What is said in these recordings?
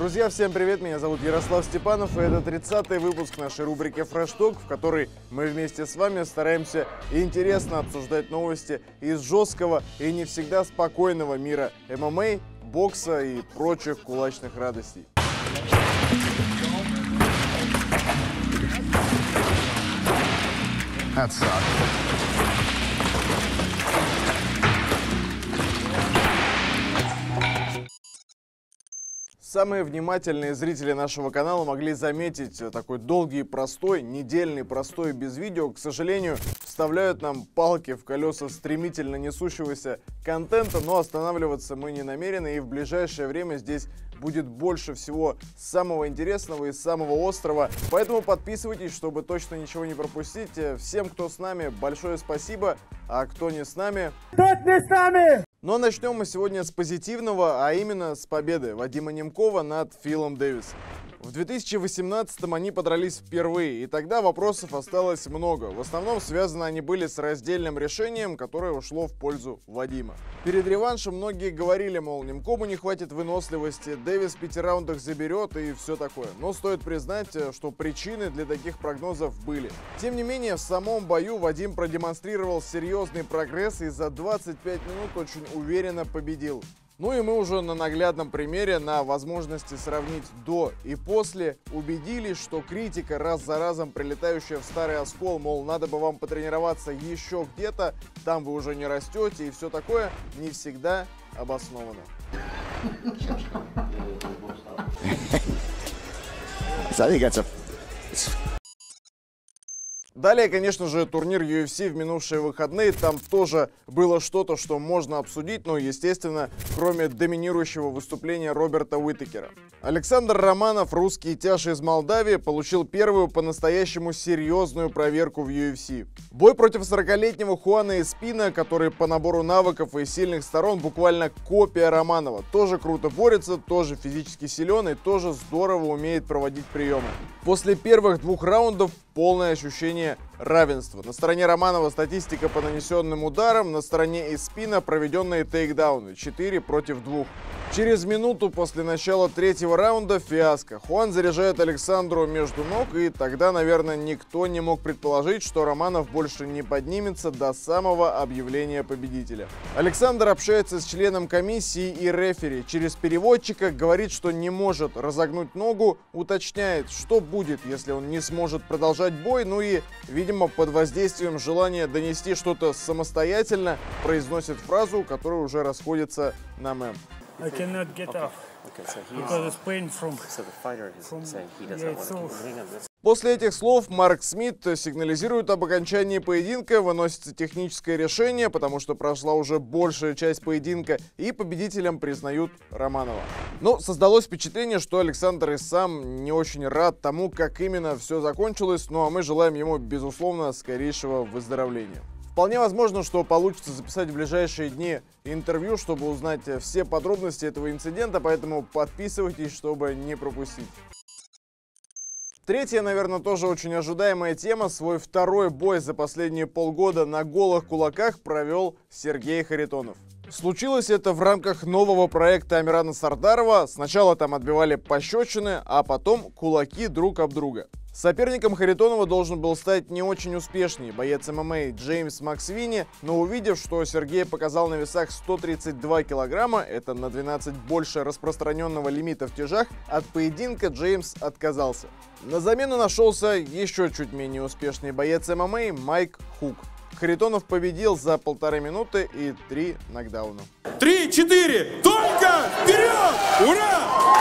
Друзья, всем привет! Меня зовут Ярослав Степанов, и это 30-й выпуск нашей рубрики Fresh Talk, в которой мы вместе с вами стараемся интересно обсуждать новости из жесткого и не всегда спокойного мира ММА, бокса и прочих кулачных радостей. That sucked. Самые внимательные зрители нашего канала могли заметить такой долгий, простой, недельный, простой без видео. К сожалению, вставляют нам палки в колеса стремительно несущегося контента, но останавливаться мы не намерены, и в ближайшее время здесь будет больше всего самого интересного и самого острого. Поэтому подписывайтесь, чтобы точно ничего не пропустить. Всем, кто с нами, большое спасибо, а кто не с нами... Тот не с нами! Но начнем мы сегодня с позитивного, а именно с победы Вадима Немкова над Филом Дэвисом. В 2018-м они подрались впервые, и тогда вопросов осталось много. В основном связаны они были с раздельным решением, которое ушло в пользу Вадима. Перед реваншем многие говорили, мол, Немкову не хватит выносливости, Дэвис в 5 раундах заберет и все такое. Но стоит признать, что причины для таких прогнозов были. Тем не менее, в самом бою Вадим продемонстрировал серьезный прогресс и за 25 минут очень уверенно победил. Ну и мы уже на наглядном примере, на возможности сравнить до и после, убедились, что критика, раз за разом прилетающая в старый оскол, мол, надо бы вам потренироваться еще где-то, там вы уже не растете и все такое, не всегда обосновано. Далее, конечно же, турнир UFC в минувшие выходные. Там тоже было что-то, что можно обсудить, но, естественно, кроме доминирующего выступления Роберта Уитакера. Александр Романов, русский тяж из Молдавии, получил первую по-настоящему серьезную проверку в UFC. Бой против 40-летнего Хуана Эспина, который по набору навыков и сильных сторон буквально копия Романова. Тоже круто борется, тоже физически силен и тоже здорово умеет проводить приемы. После первых 2 раундов полное ощущение равенства. На стороне Романова статистика по нанесенным ударам, на стороне Эспина проведенные тейкдауны 4 против 2. Через минуту после начала 3-го раунда фиаско. Хуан заряжает Александру между ног, и тогда, наверное, никто не мог предположить, что Романов больше не поднимется до самого объявления победителя. Александр общается с членом комиссии и рефери. Через переводчика говорит, что не может разогнуть ногу, уточняет, что будет, если он не сможет продолжать бой, ну и, видимо, под воздействием желания донести что-то самостоятельно, произносит фразу, которая уже расходится на мем. I cannot get off because it's pain from После этих слов Марк Смит сигнализирует об окончании поединка, выносится техническое решение, потому что прошла уже большая часть поединка, и победителем признают Романова. Но создалось впечатление, что Александр и сам не очень рад тому, как именно все закончилось, ну а мы желаем ему, безусловно, скорейшего выздоровления. Вполне возможно, что получится записать в ближайшие дни интервью, чтобы узнать все подробности этого инцидента, поэтому подписывайтесь, чтобы не пропустить. Третья, наверное, тоже очень ожидаемая тема. Свой второй бой за последние полгода на голых кулаках провел Сергей Харитонов. Случилось это в рамках нового проекта Амирана Сардарова. Сначала там отбивали пощечины, а потом кулаки друг об друга. Соперником Харитонова должен был стать не очень успешный боец ММА Джеймс Максвини, но увидев, что Сергей показал на весах 132 килограмма, это на 12 больше распространенного лимита в тяжах, от поединка Джеймс отказался. На замену нашелся еще чуть менее успешный боец ММА Майк Хук. Харитонов победил за 1,5 минуты и 3 нокдауна. 3-4! Только вперед! Ура!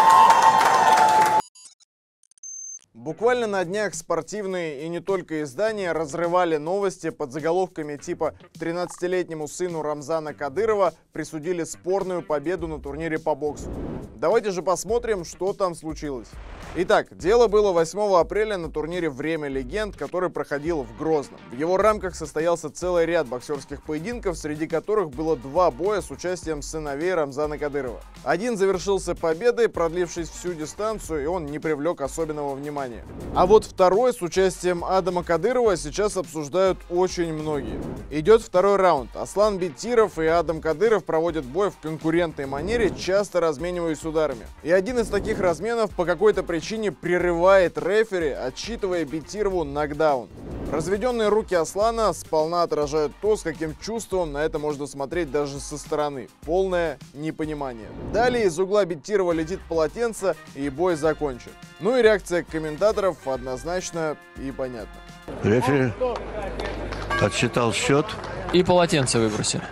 Буквально на днях спортивные и не только издания разрывали новости под заголовками типа «13-летнему сыну Рамзана Кадырова присудили спорную победу на турнире по боксу». Давайте же посмотрим, что там случилось. Итак, дело было 8 апреля на турнире «Время легенд», который проходил в Грозном. В его рамках состоялся целый ряд боксерских поединков, среди которых было 2 боя с участием сыновей Рамзана Кадырова. Один завершился победой, продлившись всю дистанцию, и он не привлек особенного внимания. А вот второй с участием Адама Кадырова сейчас обсуждают очень многие. Идет второй раунд. Аслан Битиров и Адам Кадыров проводят бой в конкурентной манере, часто размениваясь ударами. ударами. И один из таких разменов по какой-то причине прерывает рефери, отсчитывая Битирову нокдаун. Разведенные руки Аслана сполна отражают то, с каким чувством на это можно смотреть даже со стороны. Полное непонимание. Далее из угла Битирова летит полотенце, и бой закончен. Ну и реакция комментаторов однозначно и понятна. Рефери отсчитал счет. И полотенце выбросили.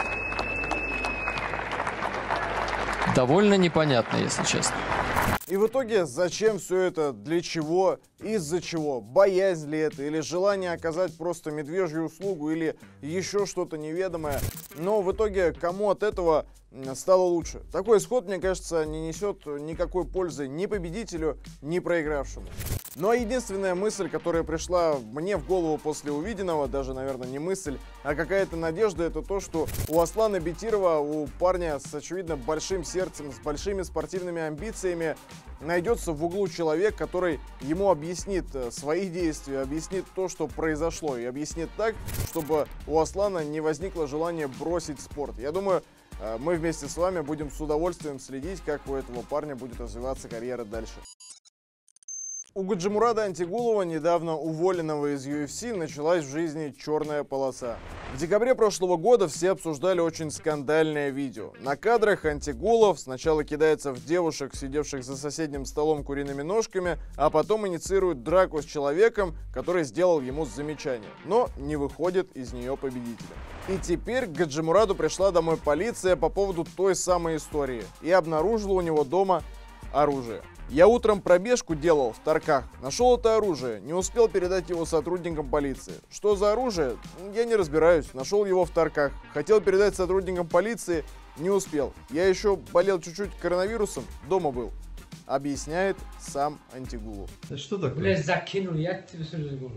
Довольно непонятно, если честно. И в итоге, зачем все это, для чего, из-за чего, боязнь ли это, или желание оказать просто медвежью услугу, или еще что-то неведомое. Но в итоге, кому от этого стало лучше? Такой исход, мне кажется, не несет никакой пользы ни победителю, ни проигравшему. Ну а единственная мысль, которая пришла мне в голову после увиденного, даже, наверное, не мысль, а какая-то надежда, это то, что у Аслана Битирова, у парня с, очевидно, большим сердцем, с большими спортивными амбициями, найдется в углу человек, который ему объяснит свои действия, объяснит то, что произошло, и объяснит так, чтобы у Аслана не возникло желания бросить спорт. Я думаю, мы вместе с вами будем с удовольствием следить, как у этого парня будет развиваться карьера дальше. У Гаджимурада Антигулова, недавно уволенного из UFC, началась в жизни черная полоса. В декабре прошлого года все обсуждали очень скандальное видео. На кадрах Антигулов сначала кидается в девушек, сидевших за соседним столом куриными ножками, а потом инициирует драку с человеком, который сделал ему замечание, но не выходит из нее победителем. И теперь к Гаджимураду пришла домой полиция по поводу той самой истории и обнаружила у него дома оружие. Я утром пробежку делал в Тарках, нашел это оружие, не успел передать его сотрудникам полиции. Что за оружие? Я не разбираюсь, нашел его в Тарках. Хотел передать сотрудникам полиции, не успел. Я еще болел чуть-чуть коронавирусом, дома был. Объясняет сам Антигулов. Это что такое? Блядь, закинули, я тебе все говорю.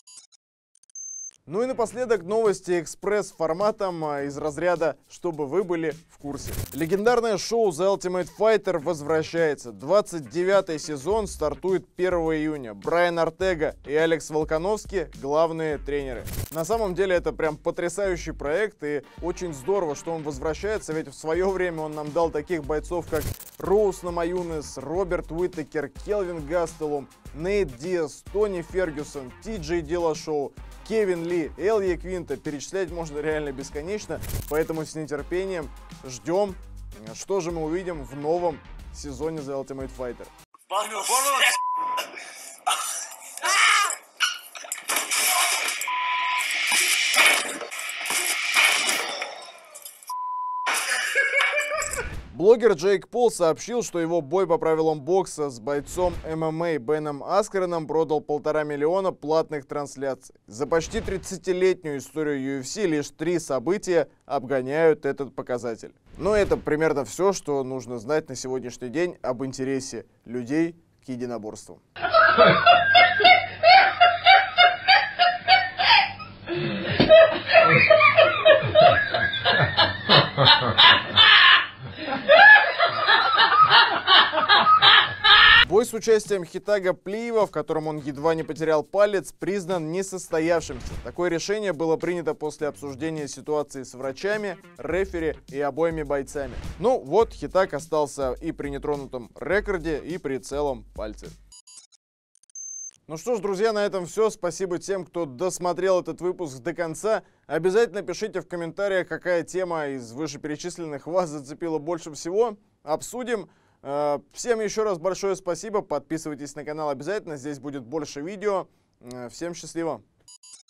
Ну и напоследок новости экспресс-форматом из разряда «Чтобы вы были в курсе». Легендарное шоу The Ultimate Fighter возвращается. 29-й сезон стартует 1 июня. Брайан Ортега и Алекс Волконовский – главные тренеры. На самом деле это прям потрясающий проект, и очень здорово, что он возвращается, ведь в свое время он нам дал таких бойцов, как Роуз Намаюнес, Роберт Уиттекер, Келвин Гастелум, Нейт Диас, Тони Фергюсон, Ти-Джей Диллашоу, Кевин Ли, Элья Квинта. Перечислять можно реально бесконечно, поэтому с нетерпением ждем, что же мы увидим в новом сезоне The Ultimate Fighter. Блогер Джейк Пол сообщил, что его бой по правилам бокса с бойцом ММА Беном Аскреном продал 1,5 миллиона платных трансляций. За почти 30-летнюю историю UFC лишь 3 события обгоняют этот показатель. Но это примерно все, что нужно знать на сегодняшний день об интересе людей к единоборствам. Бой с участием Хитага Плиева, в котором он едва не потерял палец, признан несостоявшимся. Такое решение было принято после обсуждения ситуации с врачами, рефери и обоими бойцами. Ну вот, Хитаг остался и при нетронутом рекорде, и при целом пальце. Ну что ж, друзья, на этом все. Спасибо тем, кто досмотрел этот выпуск до конца. Обязательно пишите в комментариях, какая тема из вышеперечисленных вас зацепила больше всего. Обсудим. Всем еще раз большое спасибо. Подписывайтесь на канал обязательно. Здесь будет больше видео. Всем счастливо.